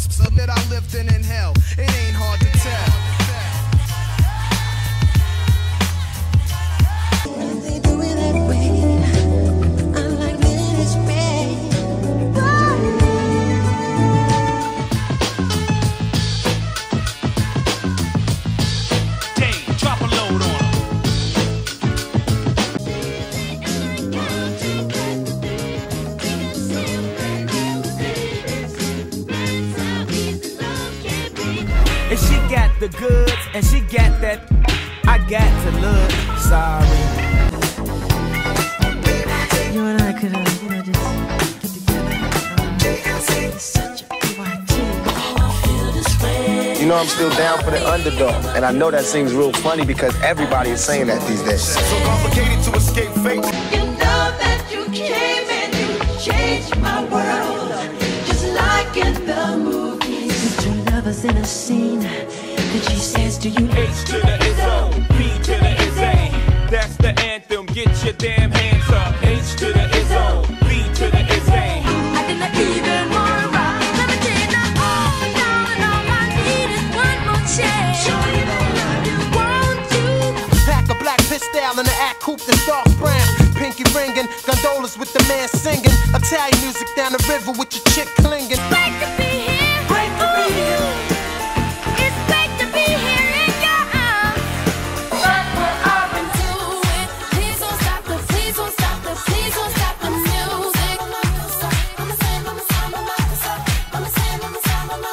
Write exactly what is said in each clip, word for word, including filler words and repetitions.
So that I lived in in hell, it ain't hard to tell. They do it that way. I like this way. Hey, drop a load on 'em. And she got the goods, and she got that. I got to look sorry. You and I could, uh, you know, just get together. It's such a B Y T. You know I'm still down for the underdog, and I know that seems real funny because everybody is saying that these days. So complicated to escape fate. You know that you came and you changed my world, just like in the movies. Two lovers in a scene, and she says to you, H to the is O, B to the is A. That's the anthem, get your damn hands up. H to the is O, B to the is A. I did not even want to rock. Let me tell you now, oh, no, no, I need is one more chance. Won't you? Pack a black pistol in the act coupe that's dark brown. Pinky ringing, gondolas with the man singing. Italian music down the river with your chick clinging. Great to be here. Great to be here. It's great to be here in your arms. But we're up into it. Please don't stop the, please don't stop the, please don't stop the music. I'ma say, I'ma say, I'ma say, I'ma say, I'ma say, I'ma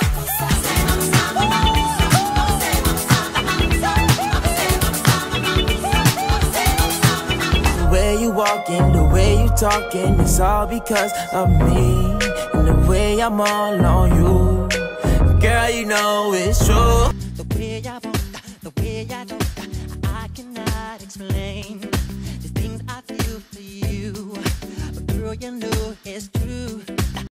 The way you walking, the way you talking, it's all because of me. And the way I'm all on you, girl, you know it's true. the way I want, the way I do, I cannot explain the things I feel for you. But girl, you know it's true.